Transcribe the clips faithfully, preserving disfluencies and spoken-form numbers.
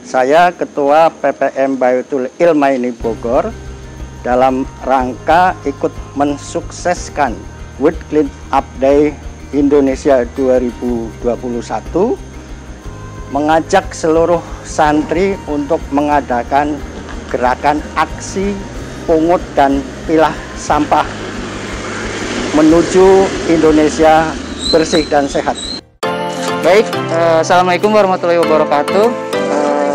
Saya Ketua P P M Baitul Ilmaini Bogor dalam rangka ikut mensukseskan World Clean Up Day Indonesia dua ribu dua puluh satu, mengajak seluruh santri untuk mengadakan gerakan aksi pungut dan pilah sampah menuju Indonesia bersih dan sehat. Baik, eh, Assalamualaikum warahmatullahi wabarakatuh. Eh,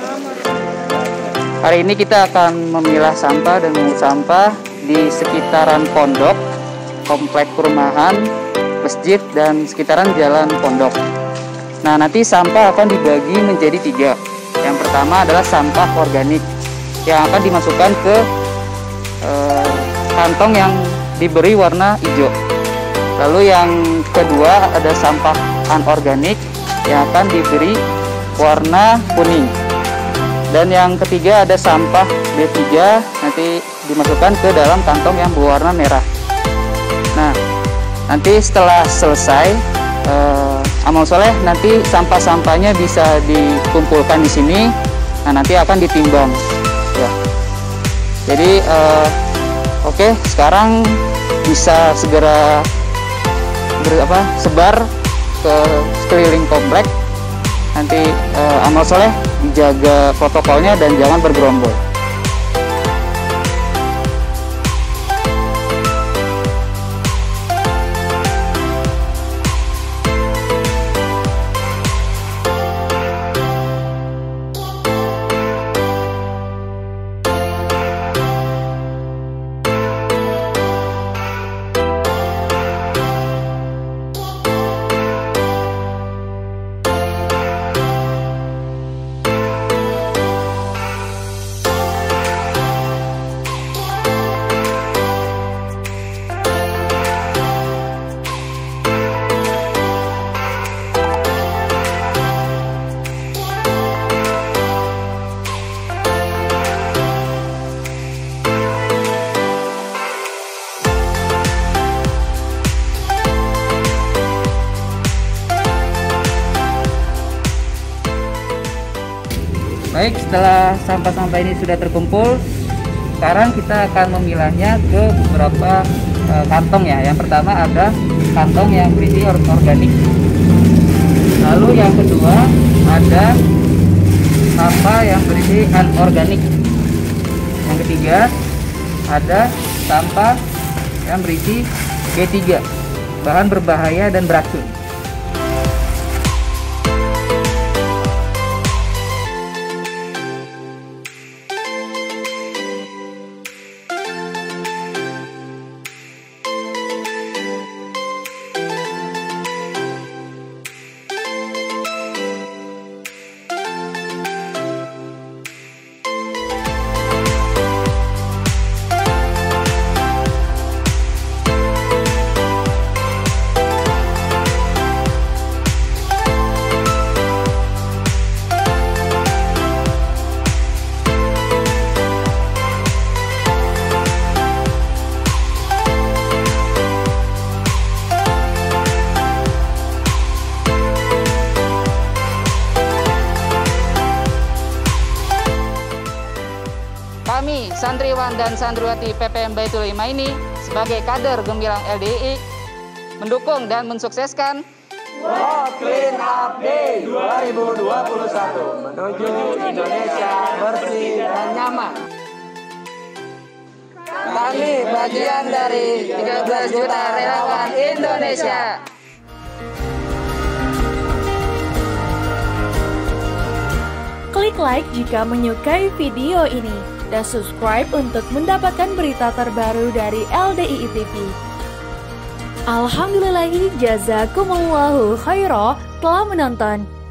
hari ini kita akan memilah sampah dan memungut sampah di sekitaran pondok, komplek perumahan, masjid, dan sekitaran jalan pondok. Nah, nanti sampah akan dibagi menjadi tiga. Yang pertama adalah sampah organik yang akan dimasukkan ke eh, kantong yang diberi warna hijau. Lalu yang kedua ada sampah anorganik yang akan diberi warna kuning. Dan yang ketiga ada sampah B tiga, nanti dimasukkan ke dalam kantong yang berwarna merah. Nah, nanti setelah selesai eh, amal soleh, nanti sampah-sampahnya bisa dikumpulkan di sini. Nah, nanti akan ditimbang. Ya. Jadi, eh, oke, okay, sekarang bisa segera ber, apa, sebar ke sekeliling komplek. Nanti eh, amal soleh dijaga protokolnya dan jangan bergerombol. Baik, setelah sampah-sampah ini sudah terkumpul, sekarang kita akan memilahnya ke beberapa e, kantong ya. Yang pertama ada kantong yang berisi or organik. Lalu yang kedua ada sampah yang berisi anorganik. Yang ketiga ada sampah yang berisi B tiga, bahan berbahaya dan beracun. Kami, santriwan dan santriwati P P M Baitul Ilmaini sebagai kader Gemilang L D I I mendukung dan mensukseskan World Clean Up Day dua ribu dua puluh satu menuju Indonesia bersih dan nyaman. Kami bagian dari tiga belas juta relawan Indonesia. Klik like jika menyukai video ini dan subscribe untuk mendapatkan berita terbaru dari L D I I T V. Alhamdulillahi jazakumullahu khairah telah menonton.